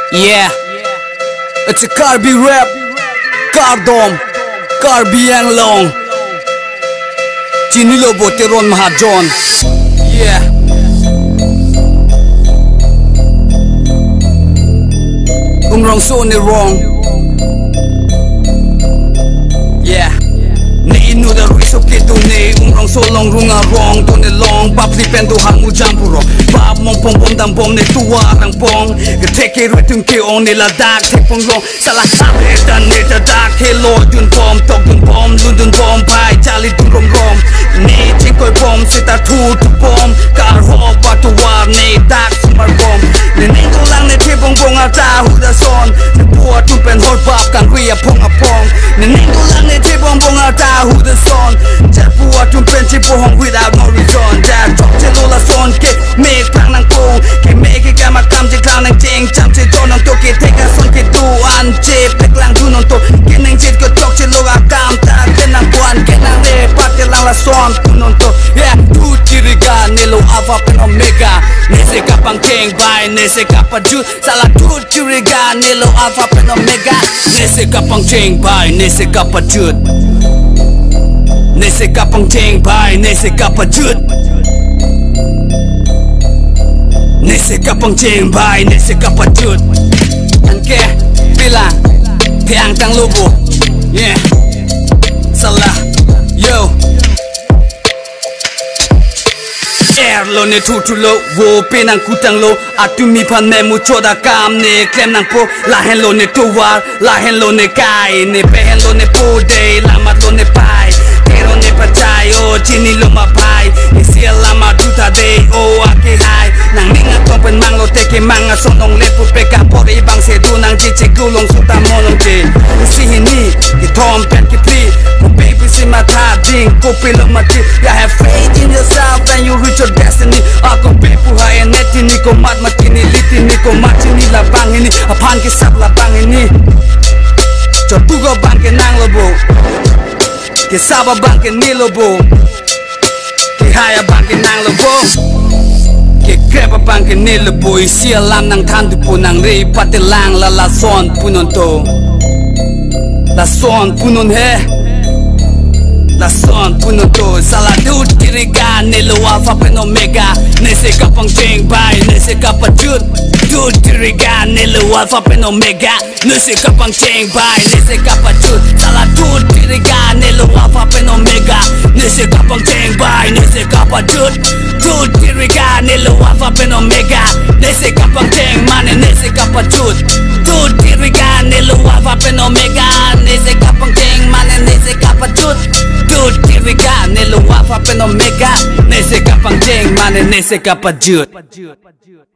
Yeah, it's a Carby rap, Cardom, Carby yang long, Chinilo Boteron Mahajon. Yeah, wrong so ni wrong. Yeah. Inu da ruiso keto ne wrong so long runga wrong to ne long papli pendo hangu jampuro bab mong pom pom dam bom ne tua rang pong ke teke rutung ke on ne la dak tek pong long salah sabe dan ne da dak hello dun bom tok dun bom lundun bom pai jali dun rom rom ne chekoi bom sita tu bom kar ho batu war ne dak sumar bom ne ning lang ne te bong bong ata hu da son ne bua tu pen hot bab kan ria pong apong ne ning lang ne te bong bong ata who the son Jat buat tumpen cipu hong without no reason Jat chok celo la son ke make pang nang pong Ke make ke makam je klang nang jeng Cham ce don nang to ke teka son ke tu an ce pek lang du nang to Ke nang jit ke chok celo akam ta ke nang buan ke nang re pat ke lang la son tu nang to Yeah, tu ciriga nelo alpha pen omega Nese kapang keng bay nese kapajut Salah tu ciriga nelo alpha pen omega Nese kapang keng bay nese kapajut Nese kapang cheng bai, nese kapajut Nese kapang cheng bai, nese kapajut Anke, bilang, tiang tang lubu Yeah, salah, yo Air lo ne tutu lo, wo penang kutang lo Atu mi pan me mu choda kam ne klem nang po Lahen lo ne tuwar, lahen lo ne kai Ne pehen lo ne po day, lamat lo ne pai Kero ne pachay, oh chini lo mapai Isi lama duta day, oh ake hai Nang ninga kompen mang lo teke manga sonong lepu peka Pori bang sedu nang jiche gulong suta monong je Isi hini, ki tom pen ki pli Ko baby si mata ding, ko pilo mati Ya have faith in yourself and you reach your destiny Ako bepu hai neti ni ko mat matini liti ni ko machi ni labang ini Apan ki sap labang ini Chotugo bang ke nang lobo Ke saba bang ke nilobo Ke haya bang ke nang lobo Ke greba bang ke nilobo Isi alam nang tandu po nang rei pate lang la la son punon to La son punon he La son punon to Salah du tiriga nilo alpha pen omega Nese kapang cheng bai nese kapajut Du tiriga nilo alpha pen omega Nese kapang cheng bai nese kapajut Salah du tiriga nilo alpha pen omega Nese kapang cheng bai nese kapajut Du tiriga nilo alpha pen omega Nese kapang cheng mane nese kapajut Du tiriga nilo alpha pen omega Nese kapang cheng mane nese kapajut Du tiriga nilo alpha pen omega Nese kapang cheng mane nese kapajut